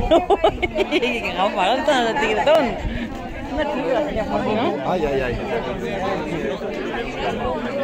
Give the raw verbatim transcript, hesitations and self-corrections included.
Que gafaron todo el tigretón. Una chica, ¿no? Ay, ay, ay.